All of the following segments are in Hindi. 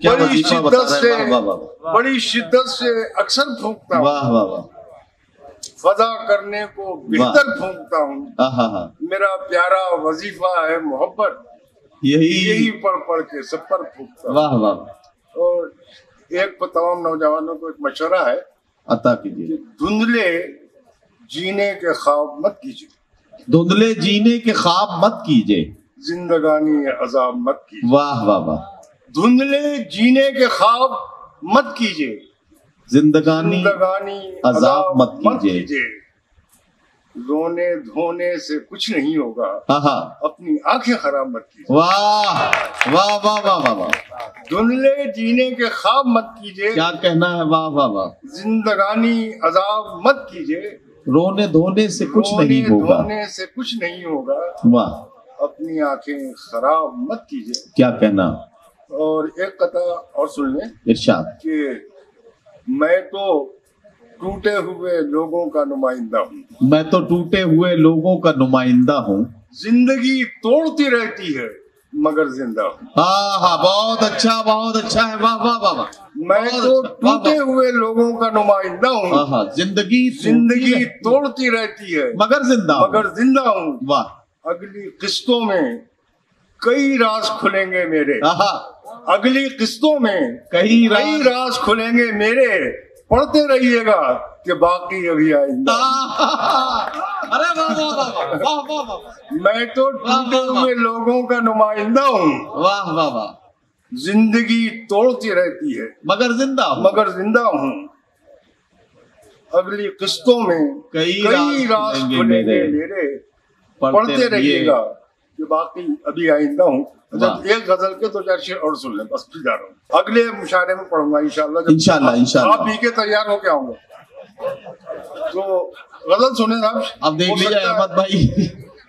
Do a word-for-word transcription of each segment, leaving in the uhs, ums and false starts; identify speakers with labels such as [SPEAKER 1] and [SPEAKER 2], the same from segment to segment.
[SPEAKER 1] क्या
[SPEAKER 2] बड़ी
[SPEAKER 1] वजीफा
[SPEAKER 2] शिद्दत
[SPEAKER 1] बता
[SPEAKER 2] से
[SPEAKER 1] रहे हैं। वाह वाह वाह
[SPEAKER 2] बड़ी शिद्दत से अक्सर फूंकता हूँ,
[SPEAKER 1] वाह वाह वाह
[SPEAKER 2] फदा करने को बेहतर फूंकता हूँ।
[SPEAKER 1] हाँ हाँ हाँ
[SPEAKER 2] मेरा प्यारा वजीफा है मोहब्बत,
[SPEAKER 1] यही
[SPEAKER 2] यही पढ़ पढ़ के सब पर फूंकता हूँ।
[SPEAKER 1] वाह वाह
[SPEAKER 2] और एक तमाम नौजवानों को एक मशवरा है
[SPEAKER 1] अता
[SPEAKER 2] कि
[SPEAKER 1] कीजिए।
[SPEAKER 2] धुंधले जीने के ख्वाब मत कीजिए,
[SPEAKER 1] धुंधले जीने के ख्वाब मत कीजिए।
[SPEAKER 2] जिंदगानी अजाब मत कीजिए।
[SPEAKER 1] वाह वाह वाह
[SPEAKER 2] धुंधले जीने के ख्वाब मत कीजिए,
[SPEAKER 1] जिंदगानी
[SPEAKER 2] जिंदगानी
[SPEAKER 1] अजाब मत कीजिए।
[SPEAKER 2] कीजिए। रोने धोने से कुछ नहीं होगा,
[SPEAKER 1] हाँ हाँ
[SPEAKER 2] अपनी आंखें खराब मत कीजिए।
[SPEAKER 1] वाह वाह वाह वाह वाह वाह
[SPEAKER 2] धुंधले जीने के ख्वाब मत कीजिए,
[SPEAKER 1] क्या कहना है। वाह वाह वाह
[SPEAKER 2] जिंदगानी अजाब मत कीजिए।
[SPEAKER 1] रोने धोने से कुछ
[SPEAKER 2] रोने
[SPEAKER 1] नहीं होगा।
[SPEAKER 2] धोने से कुछ नहीं होगा,
[SPEAKER 1] वाह
[SPEAKER 2] अपनी आंखें खराब मत कीजिए।
[SPEAKER 1] क्या कहना।
[SPEAKER 2] और एक कथा और सुन लें
[SPEAKER 1] इरशाद।
[SPEAKER 2] कि मैं तो टूटे हुए लोगों का नुमाइंदा हूँ,
[SPEAKER 1] मैं तो टूटे हुए लोगों का नुमाइंदा हूँ।
[SPEAKER 2] जिंदगी तोड़ती रहती है मगर जिंदा हूँ।
[SPEAKER 1] हाँ हाँ बहुत अच्छा बहुत अच्छा है। वाह वाह वाह वाह
[SPEAKER 2] मैं
[SPEAKER 1] बहुत
[SPEAKER 2] तो
[SPEAKER 1] अच्छा, वाह,
[SPEAKER 2] टूटे
[SPEAKER 1] वाह।
[SPEAKER 2] हुए लोगों का नुमाइंदा हूँ,
[SPEAKER 1] हाँ हाँ जिंदगी
[SPEAKER 2] जिंदगी
[SPEAKER 1] टूटी है,
[SPEAKER 2] तोड़ती रहती है
[SPEAKER 1] मगर जिंदा हूँ।
[SPEAKER 2] मगर जिंदा हूँ।
[SPEAKER 1] वाह
[SPEAKER 2] अगली किस्तों में कई राज खुलेंगे मेरे,
[SPEAKER 1] हाँ हाँ
[SPEAKER 2] अगली किस्तों में
[SPEAKER 1] कई
[SPEAKER 2] कई
[SPEAKER 1] राज
[SPEAKER 2] राज खुलेंगे मेरे। पढ़ते रहिएगा कि बाकी अभी आएंगे।
[SPEAKER 1] अरे वाह वाह वाह वाह वाह वाह
[SPEAKER 2] मैं तो टूटे हुए लोगों का नुमाइंदा हूँ,
[SPEAKER 1] वाह वाह वाह
[SPEAKER 2] जिंदगी तोड़ती रहती है
[SPEAKER 1] मगर जिंदा हूँ।
[SPEAKER 2] मगर जिंदा हूँ। अगली किस्तों में
[SPEAKER 1] कई
[SPEAKER 2] कई
[SPEAKER 1] राज
[SPEAKER 2] राज
[SPEAKER 1] खुलेंगे
[SPEAKER 2] खुलेंगे
[SPEAKER 1] मेरे।
[SPEAKER 2] मेरे।
[SPEAKER 1] पढ़ते
[SPEAKER 2] पढ़ते
[SPEAKER 1] रहिए।
[SPEAKER 2] रहिएगा कि बाकी अभी आइंदा हूँ।
[SPEAKER 1] वाह।
[SPEAKER 2] जब एक गजल के दो चार शेर और सुन लें, बस फिर जा रहा हूँ। अगले मुशायरे में पढ़ूंगा इंशाल्लाह। जब
[SPEAKER 1] इंशाल्लाह,
[SPEAKER 2] आप-
[SPEAKER 1] इंशाल्लाह।
[SPEAKER 2] आप पी के तैयार होके आऊंगा तो गजल सुने साहब।
[SPEAKER 1] अब देख
[SPEAKER 2] हो
[SPEAKER 1] लीजिए
[SPEAKER 2] सकता है
[SPEAKER 1] अहमद भाई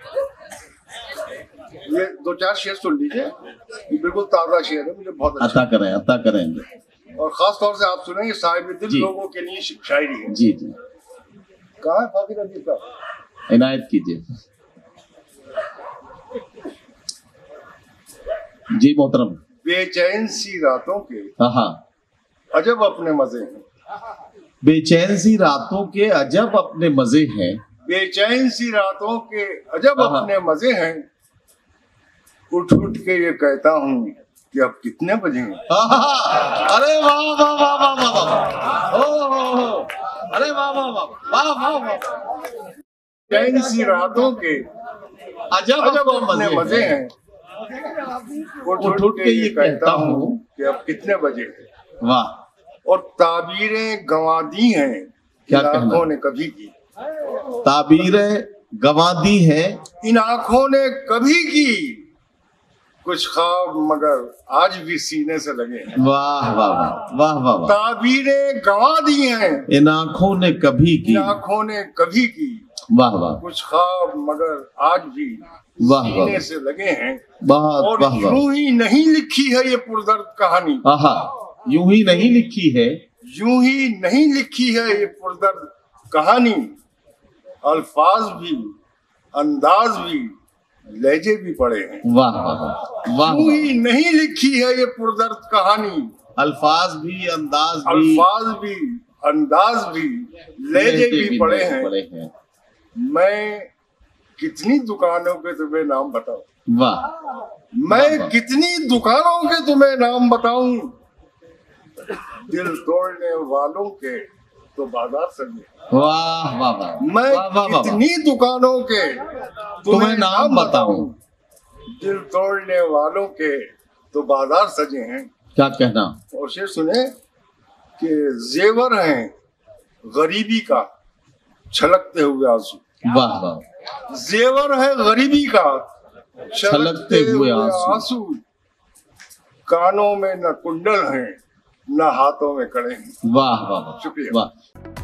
[SPEAKER 2] ये दो चार शेर सुन लीजिए, ये बिल्कुल ताजा शेर है, मुझे बहुत अच्छा
[SPEAKER 1] अता करें अता करेंगे।
[SPEAKER 2] और खास तौर से आप सुने, ये साहिब दिल
[SPEAKER 1] जी।
[SPEAKER 2] लोगों के लिए शायरी है।
[SPEAKER 1] जी जी
[SPEAKER 2] कहाँ है फाकिर अजीब साहब?
[SPEAKER 1] इनायत कीजिए। जी मोहतरम।
[SPEAKER 2] बेचैन सी रातों के
[SPEAKER 1] हाँ हाँ
[SPEAKER 2] अजब अपने मजे हैं,
[SPEAKER 1] बेचैन सी रातों के अजब अपने मजे हैं।
[SPEAKER 2] बेचैन सी रातों के अजब
[SPEAKER 1] हाँ।
[SPEAKER 2] अपने मजे हैं। उठ उठ के ये कहता हूँ कि अब कितने बजे हैं।
[SPEAKER 1] आहा, अरे वाह वाह वाह वाह वाह वाह ओ हो हो अरे वाह वाह वाह वाह वाह वाह
[SPEAKER 2] बेचैन सी रातों के
[SPEAKER 1] अजब
[SPEAKER 2] अजब
[SPEAKER 1] अपने
[SPEAKER 2] अपने
[SPEAKER 1] मजे
[SPEAKER 2] मजे
[SPEAKER 1] हैं।
[SPEAKER 2] हैं। उठ उठ के ये कहता हूँ कि अब कितने बजे हैं।
[SPEAKER 1] वाह
[SPEAKER 2] और ताबीरें गंवा दी हैं
[SPEAKER 1] क्या
[SPEAKER 2] इन
[SPEAKER 1] कहना?
[SPEAKER 2] आंखों ने कभी की,
[SPEAKER 1] ताबीरें गंवा दी है
[SPEAKER 2] इन आंखों ने कभी की। कुछ ख्वाब मगर आज भी सीने से लगे हैं।
[SPEAKER 1] वाह वाह वाह वाह वाह वाह
[SPEAKER 2] ताबीरें गंवा दी हैं
[SPEAKER 1] इन आंखों ने कभी की।
[SPEAKER 2] इन आंखों ने कभी की।
[SPEAKER 1] वाह वाह
[SPEAKER 2] कुछ ख्वाब मगर आज भी
[SPEAKER 1] वाह,
[SPEAKER 2] सीने
[SPEAKER 1] वाह।
[SPEAKER 2] से लगे हैं।
[SPEAKER 1] बहुत
[SPEAKER 2] और
[SPEAKER 1] वाह वाह
[SPEAKER 2] यूं ही नहीं लिखी है ये पुरदर्द कहानी,
[SPEAKER 1] आहा यूं ही नहीं लिखी है।
[SPEAKER 2] यूं ही नहीं लिखी है ये पुरदर्द कहानी। अल्फाज भी, अंदाज भी, लहजे भी पड़े हैं।
[SPEAKER 1] वाह वाह वाह वाह
[SPEAKER 2] यूं
[SPEAKER 1] वाह।
[SPEAKER 2] ही नहीं लिखी है ये पुरदर्द कहानी।
[SPEAKER 1] अल्फाज भी अंदाज भी
[SPEAKER 2] अल्फाज भी, अंदाज भी, लहजे भी पड़े हैं।
[SPEAKER 1] पड़े हैं।
[SPEAKER 2] मैं कितनी दुकानों के तुम्हें नाम बताऊं,
[SPEAKER 1] वाह
[SPEAKER 2] मैं कितनी दुकानों के तुम्हें नाम बताऊं। दिल तोड़ने वालों के तो बाजार सजे।
[SPEAKER 1] वाह वाह वाह
[SPEAKER 2] मैं
[SPEAKER 1] वाह वाह वाह
[SPEAKER 2] कितनी दुकानों के
[SPEAKER 1] तुम्हें नाम बताऊं।
[SPEAKER 2] दिल तोड़ने वालों के तो बाजार सजे हैं।
[SPEAKER 1] क्या कहना।
[SPEAKER 2] और शेर सुने कि जेवर हैं गरीबी का छलकते हुए आंसू।
[SPEAKER 1] वाह वाह
[SPEAKER 2] जेवर है गरीबी का
[SPEAKER 1] छलकते हुए आंसू।
[SPEAKER 2] आंसू। कानों में न कुंडल हैं न हाथों में कड़े हैं।
[SPEAKER 1] वाह वाह वाह
[SPEAKER 2] शुक्रिया।
[SPEAKER 1] वाह।